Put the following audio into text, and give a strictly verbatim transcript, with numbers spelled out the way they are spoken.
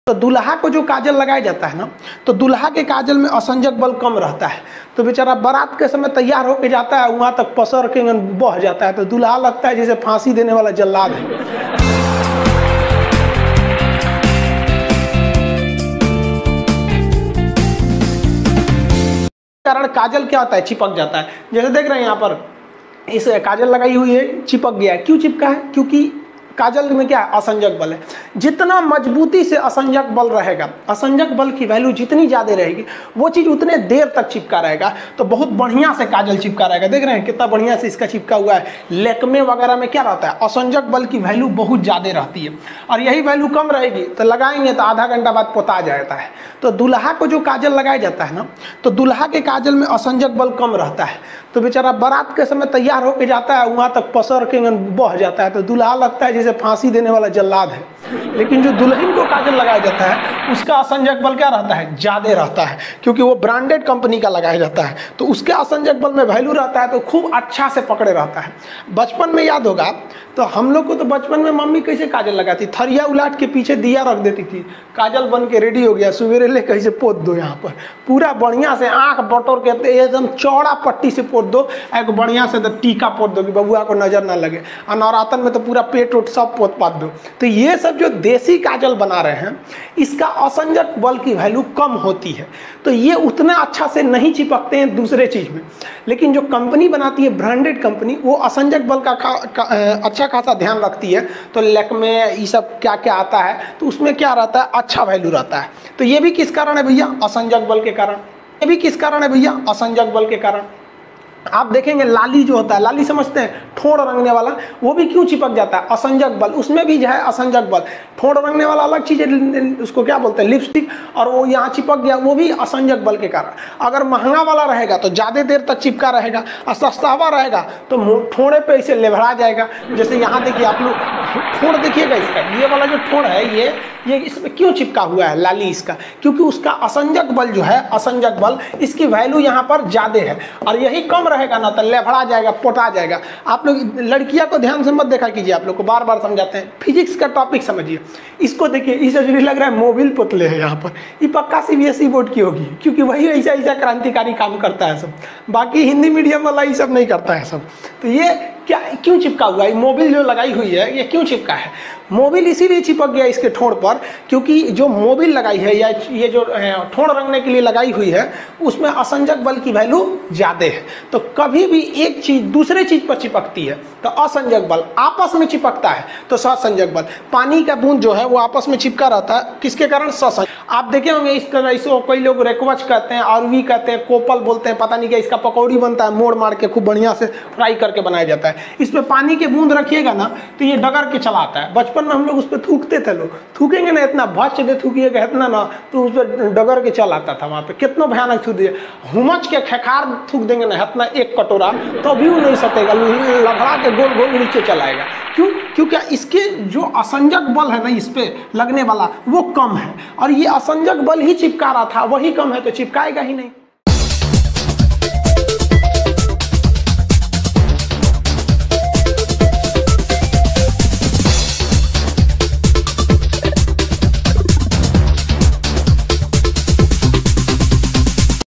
तो दूल्हा को जो काजल लगाया जाता है ना, तो दूल्हा के काजल में असंजक बल कम रहता है। तो बेचारा बारात के समय तैयार होके जाता है, वहां तक पसर के बह जाता है, तो दूल्हा लगता है जैसे फांसी देने वाला जल्लाद है। कारण काजल क्या होता है, चिपक जाता है। जैसे देख रहे हैं यहाँ पर इस काजल लगाई हुई है, चिपक गया है। क्यों चिपका है? क्योंकि काजल में क्या है, असंजक बल है। जितना मजबूती से असंजक बल रहेगा, असंजक बल की वैल्यू जितनी ज्यादा रहेगी, वो चीज उतने देर तक चिपका रहेगा। तो बहुत बढ़िया से काजल चिपका रहेगा। देख रहे हैं कितना बढ़िया से इसका चिपका हुआ है। लेकमे वगैरह में क्या रहता है, असंजक बल की वैल्यू बहुत ज्यादा रहती है, और यही वैल्यू कम रहेगी तो लगाएंगे तो आधा घंटा बाद पोता जाता है। तो दूल्हा को जो काजल लगाया जाता है ना, तो दूल्हा के काजल में असंजक बल कम रहता है। तो बेचारा बारात के समय तैयार होके जाता है, वहां तक पसर के बह जाता है, तो दूल्हा लगता है जैसे फांसी देने वाला जल्लाद है। लेकिन जो दुल्हन को काजल लगाया जाता है, उसका असंजक बल क्या रहता है, ज्यादा रहता है, क्योंकि वो ब्रांडेड कंपनी का लगाया जाता है। तो उसके असंजक बल में वैल्यू रहता है, तो खूब अच्छा से पकड़े रहता है। बचपन में याद होगा तो हम लोग को तो बचपन में मम्मी कैसे काजल लगाती, थरिया उलाट के पीछे दिया रख देती थी, काजल बन के रेडी हो गया, सवेरे ले कैसे पोत दो, यहाँ पर पूरा बढ़िया से आंख बटोर के एकदम चौड़ा पट्टी से पोत दो, एक बढ़िया से टीका पोत दो कि बबुआ को नजर ना लगे। और नवरातन में तो पूरा पेट उट सब पोत पात दो। तो ये सब जो देसी काजल बना रहे हैं, इसका असंजक बल की वैल्यू कम होती है, तो ये उतना अच्छा से नहीं चिपकते हैं दूसरे चीज में। लेकिन जो कंपनी बनाती है, ब्रांडेड कंपनी, वो असंजक बल का, का, का अच्छा खासा ध्यान रखती है। तो लेकमे ये सब क्या क्या आता है, तो उसमें क्या रहता है, अच्छा वैल्यू रहता है। तो ये भी किस कारण है भैया, असंजक बल के कारण। ये भी किस कारण है भैया, असंजक बल के कारण। आप देखेंगे लाली जो होता है, लाली समझते हैं, ठोड़ रंगने वाला, वो भी क्यों चिपक जाता है, असंजक बल, उसमें भी जो है असंजक बल। ठोड़ रंगने वाला अलग चीज है, उसको क्या बोलते हैं, लिपस्टिक, और वो यहाँ चिपक गया, वो भी असंजक बल के कारण। अगर महंगा वाला रहेगा तो ज्यादा देर तक चिपका रहेगा, और सस्ता हुआ रहेगा तो ठोड़े पे इसे लेभड़ा जाएगा। जैसे यहाँ देखिए आप लोग, ठोड़ देखिएगा इसका, ये वाला जो ठोड़ है, ये ये इसमें क्यों चिपका हुआ है लाली इसका, क्योंकि उसका असंजक बल जो है, असंजक बल, इसकी वैल्यू यहाँ पर ज्यादा है, और यही कम रहेगा ना तो लेभड़ा जाएगा, पोटा जाएगा। आप लोग लड़कियां को ध्यान से मत देखा कीजिए, आप लोग को बार बार समझाते हैं, फिजिक्स का टॉपिक समझिए। इसको देखिए, इसे जो लग रहा है मोबिल पुतले है यहाँ पर, ये पक्का सीबीएसई बोर्ड की होगी, क्योंकि वही ऐसा ऐसा क्रांतिकारी काम करता है सब। बाकी हिंदी मीडियम वाला ये सब नहीं करता है सब। तो ये क्या क्यों चिपका हुआ है, मोबिल जो लगाई हुई है, ये क्यों चिपका है? मोबिल इसीलिए चिपक गया इसके ठोड़ पर, क्योंकि जो मोबिल लगाई है, या ये जो ठोड़ रंगने के लिए लगाई हुई है, उसमें असंजक बल की वैल्यू ज्यादा है। तो कभी भी एक चीज दूसरे चीज पर चिपकती है तो असंजक बल, आपस में चिपकता है तो ससंजक बल। पानी का बूंद जो है वो आपस में चिपका रहता है, किसके कारण, ससंजक। आप देखे होंगे इस तरह, इसको कई लोग रेकवच कहते हैं, अरवी कहते हैं, कोपल बोलते हैं, पता नहीं क्या, इसका पकौड़ी बनता है, मोड़ मार के खूब बढ़िया से फ्राई करके बनाया जाता है। इसमें पानी के बूंद रखिएगा ना तो ये डगर के चला आता है। बचपन में हम लोग उस पर थूकते थे, लोग थूकेंगे ना, इतना भच दे थूकिएगा इतना ना, तो उस पर डगर के चल आता था। वहाँ पे कितना भयानक थूक दिए, हुमच के खेखार थूक देंगे ना इतना एक कटोरा, तो भी वो नहीं सटेगा, लभड़ा के गोल गोल नीचे चलाएगा। क्यों? क्योंकि इसके जो असंजक बल है ना इस पे लगने वाला, वो कम है, और ये असंजक बल ही चिपका रहा था, वही कम है, तो चिपकाएगा ही नहीं।